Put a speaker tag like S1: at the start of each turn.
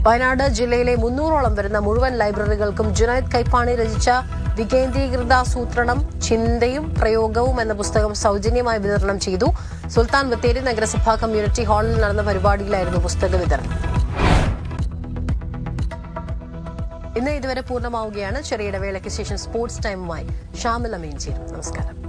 S1: വയനാട് ജില്ലയിലെ 300ഓളം വരുന്ന മുഴുവൻ ലൈബ്രറികൾക്കും ജുനൈദ് കൈപ്പാണി രചിച്ച വികേന്ദ്രീകൃതാസൂത്രണം ചിന്തയും പ്രയോഗവും എന്ന പുസ്തകം സൗജന്യമായി വിതരണം ചെയ്തു. സുൽത്താൻ ബത്തേരി നഗരസഭാ കമ്മ്യൂണിറ്റി ഹാളിൽ നടന്ന പരിപാടിയിലായിരുന്നു പുസ്തക വിതരണം. ഇന്ന് ഇതുവരെ പൂർണ്ണമാവുകയാണ്. ചെറിയ ഇടവേളയ്ക്ക് ശേഷം സ്പോർട്സ് ടൈമുമായി ഷാമിൽ അമീൻ ചേരും. നമസ്കാരം.